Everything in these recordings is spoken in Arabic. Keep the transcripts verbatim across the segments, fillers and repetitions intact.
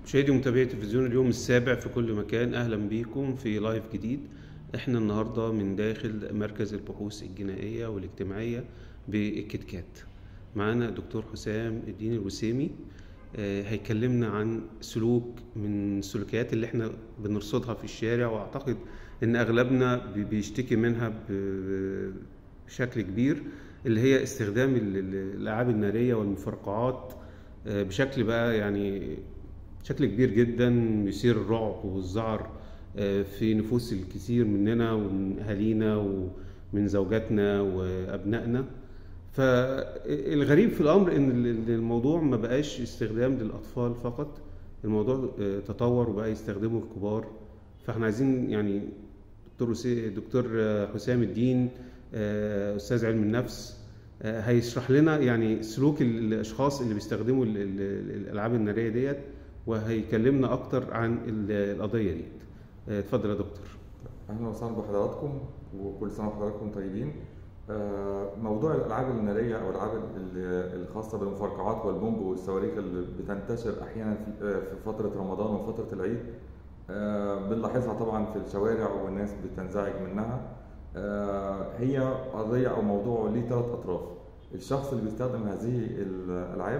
مشاهدي ومتابعي تلفزيون اليوم السابع في كل مكان، أهلا بيكم في لايف جديد. احنا النهاردة من داخل مركز البحوث الجنائية والاجتماعية بالكتكات. معانا دكتور حسام الدين الوسيمي، آه، هيكلمنا عن سلوك من السلوكيات اللي احنا بنرصدها في الشارع، واعتقد ان اغلبنا بي- بيشتكي منها ب- بشكل كبير، اللي هي استخدام ال- ال- الالعاب النارية والمفرقعات آه، بشكل بقى يعني بشكل كبير جدا، يثير الرعب والذعر آه، في نفوس الكثير مننا ومن أهالينا ومن زوجاتنا وأبنائنا. فالغريب في الأمر إن ال- الموضوع ما بقاش استخدام للأطفال فقط، الموضوع آه، تطور وبقى يستخدمه الكبار. فاحنا عايزين يعني دكتور وسي- دكتور آه، حسام الدين، آه، أستاذ علم النفس، آه، هيشرح لنا يعني سلوك ال- الأشخاص اللي بيستخدموا ال- ال- الألعاب النارية ديت، وهيكلمنا أكتر عن ال- القضية دي. آه، اتفضل يا دكتور. اهلا وسهلا بحضراتكم، وكل سنه وحضراتكم طيبين. آه، موضوع الالعاب الناريه او الالعاب ال- الخاصه بالمفرقعات والبومب والصواريخ اللي بتنتشر احيانا في آه، في فتره رمضان وفتره العيد، آه، بنلاحظها طبعا في الشوارع والناس بتنزعج منها. آه، هي قضيه او موضوع ليه ثلاث اطراف: الشخص اللي بيستخدم هذه الالعاب،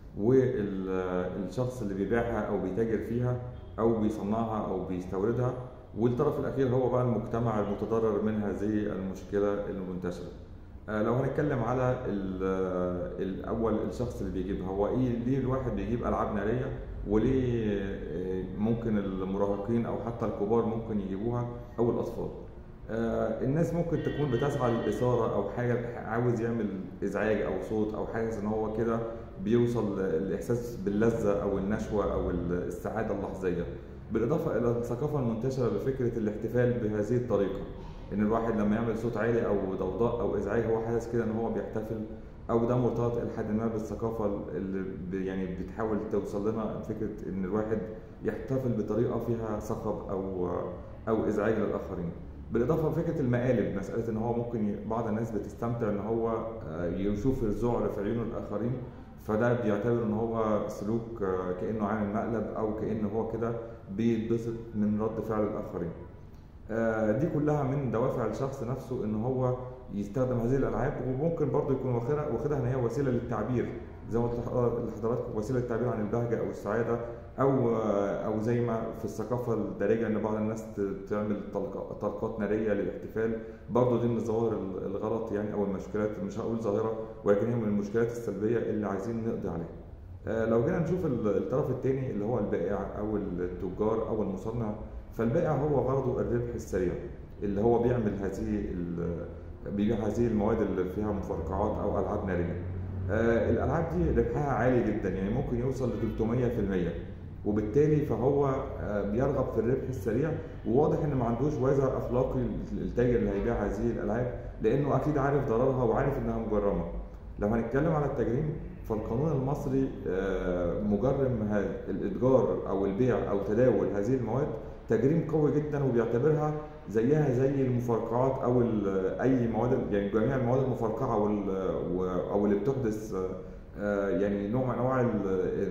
والشخص اللي بيبيعها او بيتاجر فيها او بيصنعها او بيستوردها، والطرف الاخير هو بقى المجتمع المتضرر من هذه المشكله المنتشره. آه، لو هنتكلم على ال- آه، الاول، الشخص اللي بيجيبها، هو ايه ليه الواحد بيجيب العاب ناريه، وليه آه، ممكن المراهقين او حتى الكبار ممكن يجيبوها او الاطفال. آه، الناس ممكن تكون بتسعى للاثاره او حاجه، عاوز يعمل ازعاج او صوت او حاجه، ان هو كده بيوصل الاحساس باللذه او النشوه او السعاده اللحظيه. بالاضافه الى الثقافه المنتشره لفكره الاحتفال بهذه الطريقه، ان الواحد لما يعمل صوت عالي او ضوضاء او ازعاج هو حاسس كده ان هو بيحتفل، او ده مرتبط الى حد ما بالثقافه اللي ب- يعني بتحاول توصل لنا فكره ان الواحد يحتفل بطريقه فيها صخب او او ازعاج للاخرين. بالاضافه لفكره المقالب، مساله ان هو ممكن ي- بعض الناس بتستمتع ان هو آه، يشوف الذعر في عيون الاخرين، فده بيعتبر ان هو سلوك آه، كانه عامل مقلب، او كانه هو كده بيتبسط من رد فعل الاخرين. آه، دي كلها من دوافع الشخص نفسه ان هو يستخدم هذه الالعاب، وممكن برضه يكون واخدها واخدها ان هي وسيله للتعبير، زي ما قلت لح- لحضراتكم، وسيله للتعبير عن البهجه او السعاده، او آه، او زي ما في الثقافه الدارجه ان بعض الناس ت- تعمل طلق- طلقات ناريه للاحتفال. برضه دي من الظواهر ال- الغلط يعني، او المشكلات، مش هقول ظاهره ولكن هي من المشكلات السلبيه اللي عايزين نقضي عليها. آه، لو جينا نشوف ال- الطرف الثاني اللي هو البائع او التجار او المصنع، فالبائع هو غرضه الربح السريع، اللي هو بيعمل هذه ال- بيبيع هذه المواد اللي فيها مفرقعات او العاب ناريه. آه، الالعاب دي ربحها عالي جدا، يعني ممكن يوصل ل ثلاثمية في المية، وبالتالي فهو آه، بيرغب في الربح السريع، وواضح ان ما عندوش وازع اخلاقي التاجر اللي هيبيع هذه الالعاب، لانه اكيد عارف ضررها وعارف انها مجرمه. لو هنتكلم على التجريم، فالقانون المصري آه، مجرم هذا الاتجار او البيع او تداول هذه المواد تجريم قوي جدا، وبيعتبرها زيها زي المفرقعات او ال- اي مواد، يعني جميع المواد المفرقعه وال- و- او اللي بتحدث آه، يعني نوع من انواع ال-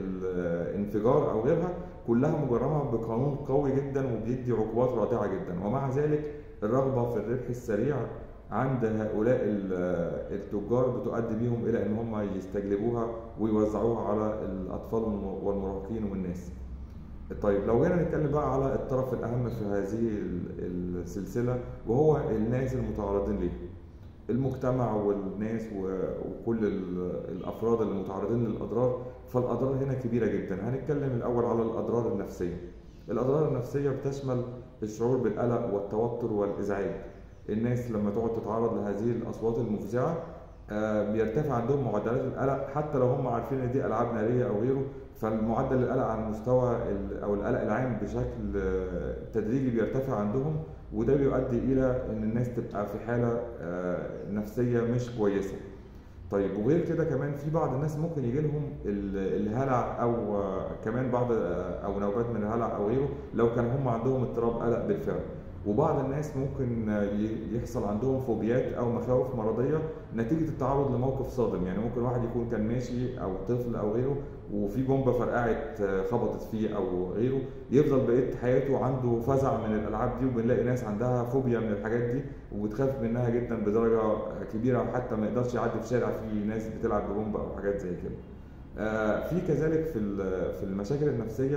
الانفجار او غيرها، كلها مجرمه بقانون قوي جدا وبيدي عقوبات رادعه جدا. ومع ذلك الرغبه في الربح السريع عند هؤلاء ال- التجار بتؤدي بيهم الى ان هم يستجلبوها ويوزعوها على الاطفال والم- والمراهقين والناس. طيب لو جينا نتكلم بقى على الطرف الأهم في هذه ال- السلسلة، وهو الناس المتعرضين ليه، المجتمع والناس و- وكل ال- الأفراد المتعرضين للأضرار. فالأضرار هنا كبيرة جدا. هنتكلم الأول على الأضرار النفسية. الأضرار النفسية بتشمل الشعور بالقلق والتوتر والإزعاج. الناس لما تقعد تتعرض لهذه الأصوات المفزعة آه، بيرتفع عندهم معدلات القلق، حتى لو هم عارفين ان دي العاب ناريه او غيره. فالمعدل القلق على المستوى ال- او القلق العام بشكل آه، تدريجي بيرتفع عندهم، وده بيؤدي الى ان الناس تبقى في حاله آه، نفسيه مش كويسه. طيب وغير كده كمان في بعض الناس ممكن يجي لهم ال- الهلع، او آه، كمان بعض آه، او نوبات من الهلع او غيره، لو كان هم عندهم اضطراب قلق بالفعل. وبعض الناس ممكن ي- يحصل عندهم فوبيات او مخاوف مرضيه نتيجه التعرض لموقف صادم. يعني ممكن واحد يكون كان ماشي او طفل او غيره وفي بومبه فرقعت آه، خبطت فيه او غيره، يفضل بقيه حياته عنده فزع من الالعاب دي. وبنلاقي ناس عندها فوبيا من الحاجات دي وبتخاف منها جدا بدرجه كبيره، وحتى ما يقدرش يعدي في شارع فيه ناس بتلعب ببومبه او حاجات زي كده. آه، في كذلك في ال- في المشاكل النفسيه،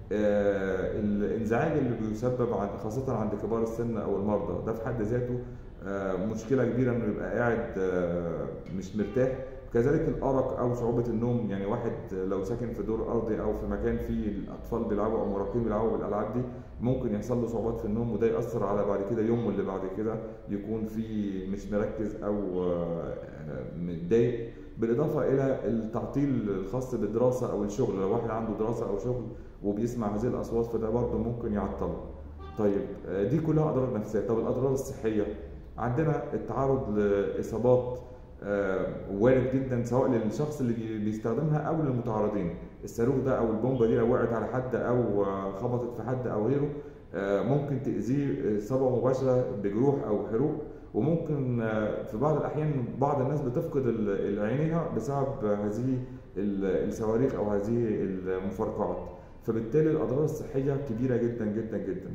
آه، الانزعاج اللي بيسبب عند خاصه عند كبار السن او المرضى، ده في حد ذاته آه، مشكله كبيره انه يبقى قاعد آه، مش مرتاح. كذلك الارق او صعوبه النوم، يعني واحد لو ساكن في دور ارضي او في مكان فيه الاطفال بيلعبوا او مراهقين بيلعبوا بالالعاب دي، ممكن يحصل له صعوبات في النوم، وده ياثر على بعد كده يومه اللي بعد كده يكون فيه مش مركز او آه، متضايق. بالاضافه الى التعطيل الخاص بالدراسه او الشغل، لو واحد عنده دراسه او شغل وبيسمع هذه الاصوات فده برضه ممكن يعطله. طيب آه، دي كلها اضرار نفسيه. طب الاضرار الصحيه، عندنا التعرض لاصابات آه، وارد جدا سواء للشخص اللي بي- بيستخدمها او للمتعرضين. الصاروخ ده او البومبه دي لو وقعت على حد او آه، خبطت في حد او غيره، آه، ممكن تاذيه اصابه مباشره بجروح او حروق. وممكن آه، في بعض الاحيان بعض الناس بتفقد ال- عينيها بسبب هذه ال- الصواريخ او هذه المفرقعات. فبالتالي الاضرار الصحيه كبيره جدا جدا جدا.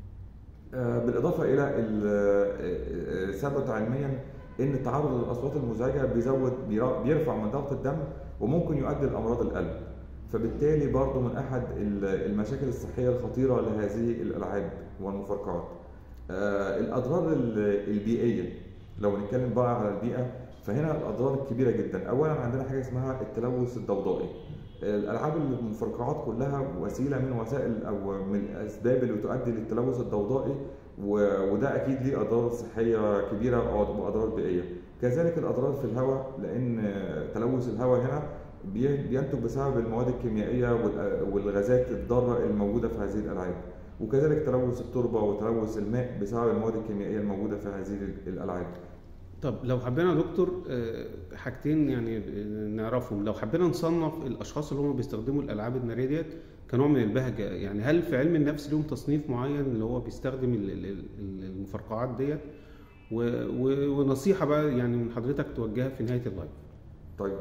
آه، بالاضافه الى ال- آه، آه، ثبت علميا ان التعرض للاصوات المزعجه بيزود بيرا- بيرفع من ضغط الدم وممكن يؤدي لامراض القلب. فبالتالي برضو من احد ال- المشاكل الصحيه الخطيره لهذه الالعاب والمفرقعات. آه، الاضرار ال- البيئيه، لو نتكلم بقى على البيئه فهنا الاضرار كبيره جدا. اولا عندنا حاجه اسمها التلوث الضوضائي. الالعاب المفرقعات كلها وسيله من وسائل او من الاسباب اللي تؤدي للتلوث الضوضائي، و- وده اكيد ليه اضرار صحيه كبيره واضرار بيئيه. كذلك الاضرار في الهواء، لان تلوث الهواء هنا بي- بينتج بسبب المواد الكيميائيه والأ- والغازات الضاره الموجوده في هذه الالعاب. وكذلك تلوث التربه وتلوث الماء بسبب المواد الكيميائيه الموجوده في هذه الالعاب. طب لو حبينا يا دكتور آه، حاجتين يعني نعرفهم، لو حبينا نصنف الاشخاص اللي هم بيستخدموا الالعاب الناريه ديت كنوع من البهجه، يعني هل في علم النفس لهم تصنيف معين اللي هو بيستخدم ال- ال- ال- المفرقعات ديت؟ و- و- ونصيحه بقى يعني من حضرتك توجهها في نهايه اللايف. طيب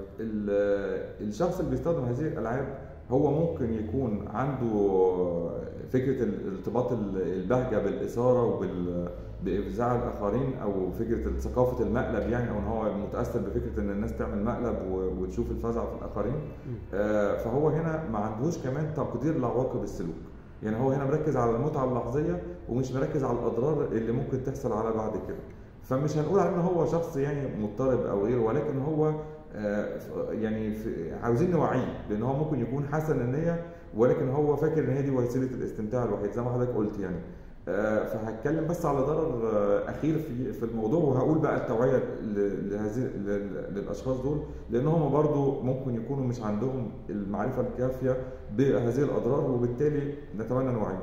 ال- الشخص اللي بيستخدم هذه الالعاب هو ممكن يكون عنده فكره الارتباط البهجه بالاثاره وبال بافزاع الاخرين، او فكره ثقافه المقلب، يعني او ان هو متاثر بفكره ان الناس تعمل مقلب و- وتشوف الفزع في الاخرين. آه، فهو هنا ما عندهوش كمان تقدير لعواقب السلوك. يعني هو هنا مركز على المتعه اللحظيه ومش مركز على الاضرار اللي ممكن تحصل على بعد كده. فمش هنقول عليه ان هو شخص يعني مضطرب او غيره، ولكن هو آه، يعني في- عاوزين نوعيه، لان هو ممكن يكون حسن النيه ولكن هو فاكر ان هي دي وسيله الاستمتاع الوحيد زي ما حضرتك قلت يعني. آه، فهتكلم بس على ضرر آه، اخير في في الموضوع، وهقول بقى التوعيه ل- لهذه ل- للاشخاص دول، لان هم برضو ممكن يكونوا مش عندهم المعرفه الكافيه بهذه الاضرار، وبالتالي نتمنى نوعيهم.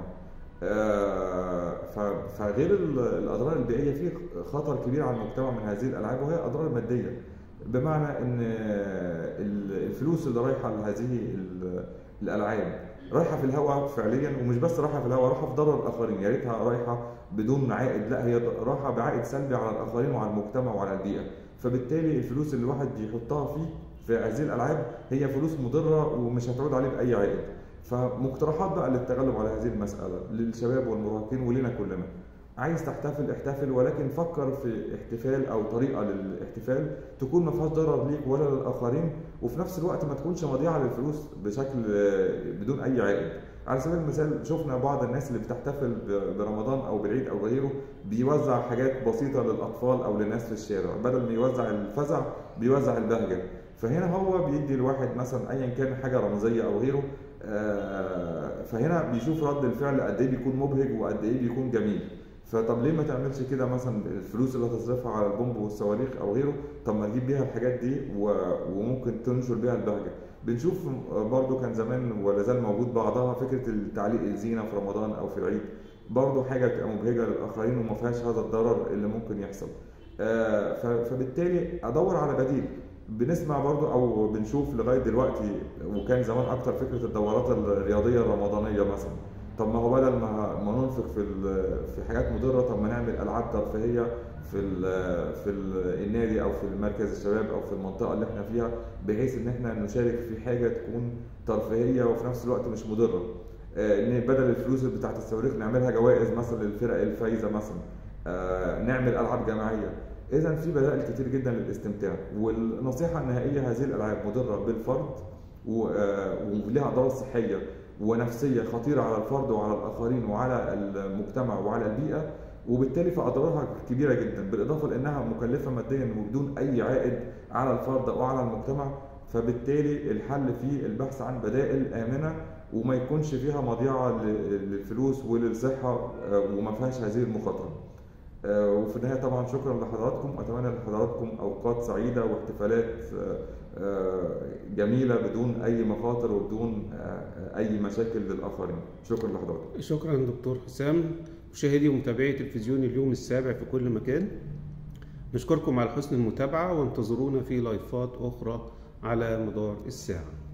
آه، ف- فغير ال- الاضرار البيئيه، في خطر كبير على المجتمع من هذه الالعاب، وهي الاضرار الماديه. بمعنى ان ال- الفلوس اللي رايحه لهذه ال- الالعاب رايحه في الهواء فعليا، ومش بس رايحه في الهواء، رايحه في ضرر الاخرين. يا ريتها رايحه بدون عائد، لا هي رايحه بعائد سلبي على الاخرين وعلى المجتمع وعلى البيئه. فبالتالي الفلوس اللي الواحد يحطها فيه في هذه الالعاب هي فلوس مضره ومش هتعود عليه باي عائد. فمقترحات بقى للتغلب على هذه المساله للشباب والمراهقين ولنا كلنا: عايز تحتفل احتفل، ولكن فكر في احتفال او طريقه للاحتفال تكون ما فيهاش ضرر ليك ولا للاخرين، وفي نفس الوقت ما تكونش مضيعه للفلوس بشكل آه، بدون اي عائد. على سبيل المثال شفنا بعض الناس اللي بتحتفل ب- برمضان او بالعيد او غيره بيوزع حاجات بسيطه للاطفال او للناس في الشارع، بدل ما يوزع الفزع بيوزع البهجه. فهنا هو بيدي الواحد مثلا ايا كان حاجه رمزيه او غيره، آه، فهنا بيشوف رد الفعل قد ايه بيكون مبهج وقد ايه بيكون جميل. فطب ليه ما تعملش كده مثلا؟ الفلوس اللي هتصرفها على البومب والصواريخ او غيره، طب ما تجيب بيها الحاجات دي و- وممكن تنشر بيها البهجه. بنشوف برضو كان زمان ولا زال موجود بعضها فكره التعليق الزينه في رمضان او في العيد، برضو حاجه بتبقى مبهجه للاخرين وما فيهاش هذا الضرر اللي ممكن يحصل. آه، ف- فبالتالي ادور على بديل. بنسمع برضو او بنشوف لغايه دلوقتي، وكان زمان اكتر فكره الدورات الرياضيه الرمضانيه مثلا. طب ما هو بدل ما ما ننفق في ال- في حاجات مضره، طب ما نعمل العاب ترفيهيه في ال في ال النادي او في مركز الشباب او في المنطقه اللي احنا فيها، بحيث ان احنا نشارك في حاجه تكون ترفيهيه وفي نفس الوقت مش مضره. آه، ان بدل الفلوس بتاعت الصواريخ نعملها جوائز مثلا للفرق الفايزه مثلا. آه، نعمل العاب جماعيه. اذا في بدائل كتير جدا للاستمتاع، والنصيحه النهائيه هذه الالعاب مضره بالفرد و- آه، ولها اضرار صحيه ونفسيه خطيره على الفرد وعلى الاخرين وعلى المجتمع وعلى البيئه، وبالتالي فاضرارها كبيره جدا، بالاضافه لانها مكلفه ماديا وبدون اي عائد على الفرد او على المجتمع. فبالتالي الحل فيه البحث عن بدائل امنه وما يكونش فيها مضيعه ل- للفلوس وللصحه، آه، وما فيهاش هذه المخاطره. آه، وفي النهايه طبعا شكرا لحضراتكم، اتمنى لحضراتكم اوقات سعيده واحتفالات آه، آه، جميله بدون اي مخاطر وبدون آه، اي مشاكل للاخرين. شكرا لحضراتكم. شكرا دكتور حسام. مشاهدي ومتابعي تلفزيون اليوم السابع في كل مكان، نشكركم على حسن المتابعة وانتظرونا في لايفات أخرى على مدار الساعة.